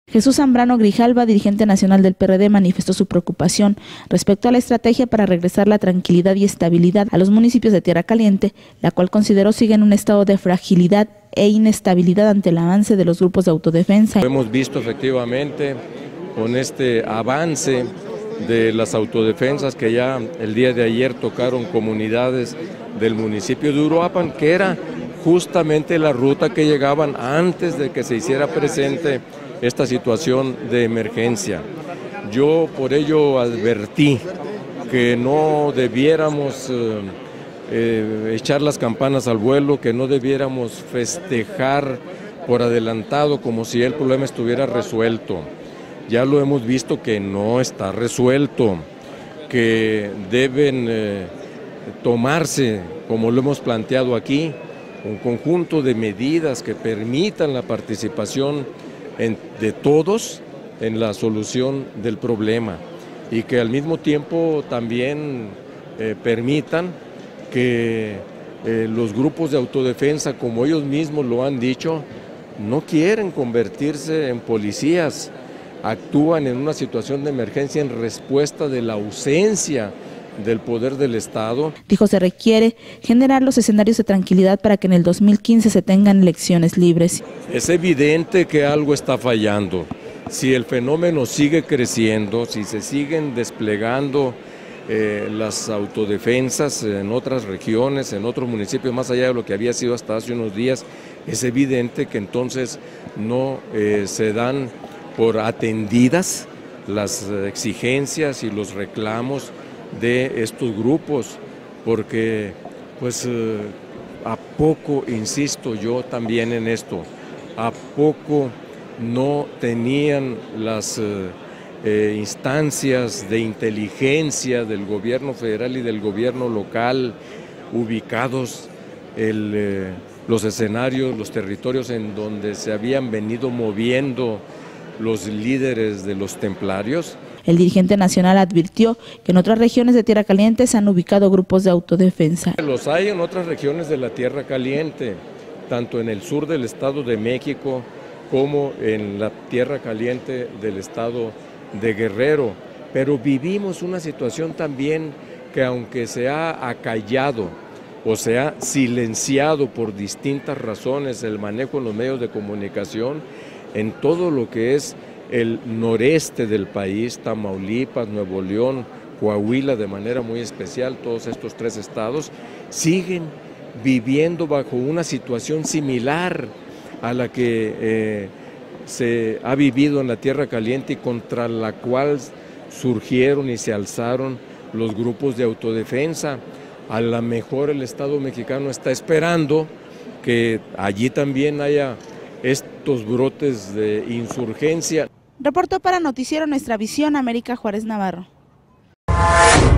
Jesús Zambrano Grijalva, dirigente nacional del PRD, manifestó su preocupación respecto a la estrategia para regresar la tranquilidad y estabilidad a los municipios de Tierra Caliente, la cual consideró sigue en un estado de fragilidad e inestabilidad ante el avance de los grupos de autodefensa. Lo hemos visto efectivamente con este avance de las autodefensas que ya el día de ayer tocaron comunidades del municipio de Uruapan, que era justamente la ruta que llegaban antes de que se hiciera presente esta situación de emergencia. Yo por ello advertí que no debiéramos echar las campanas al vuelo, que no debiéramos festejar por adelantado como si el problema estuviera resuelto. Ya lo hemos visto que no está resuelto, que deben tomarse, como lo hemos planteado aquí, un conjunto de medidas que permitan la participación de todos en la solución del problema y que al mismo tiempo también permitan que los grupos de autodefensa, como ellos mismos lo han dicho, no quieren convertirse en policías, actúan en una situación de emergencia en respuesta de la ausencia del poder del Estado. Dijo, se requiere generar los escenarios de tranquilidad para que en el 2015 se tengan elecciones libres. Es evidente que algo está fallando. Si el fenómeno sigue creciendo, si se siguen desplegando las autodefensas en otras regiones, en otros municipios, más allá de lo que había sido hasta hace unos días, es evidente que entonces no se dan por atendidas las exigencias y los reclamos de estos grupos, porque pues a poco, insisto yo también en esto, a poco no tenían las instancias de inteligencia del gobierno federal y del gobierno local ubicados los escenarios, los territorios en donde se habían venido moviendo los líderes de los templarios. El dirigente nacional advirtió que en otras regiones de Tierra Caliente se han ubicado grupos de autodefensa. Los hay en otras regiones de la Tierra Caliente, tanto en el sur del Estado de México como en la Tierra Caliente del Estado de Guerrero. Pero vivimos una situación también que, aunque se ha acallado o se ha silenciado por distintas razones el manejo en los medios de comunicación, en todo lo que es el noreste del país, Tamaulipas, Nuevo León, Coahuila de manera muy especial, todos estos tres estados, siguen viviendo bajo una situación similar a la que se ha vivido en la Tierra Caliente y contra la cual surgieron y se alzaron los grupos de autodefensa. A lo mejor el Estado mexicano está esperando que allí también haya estos brotes de insurgencia. Reportó para Noticiero Nuestra Visión, América Juárez Navarro.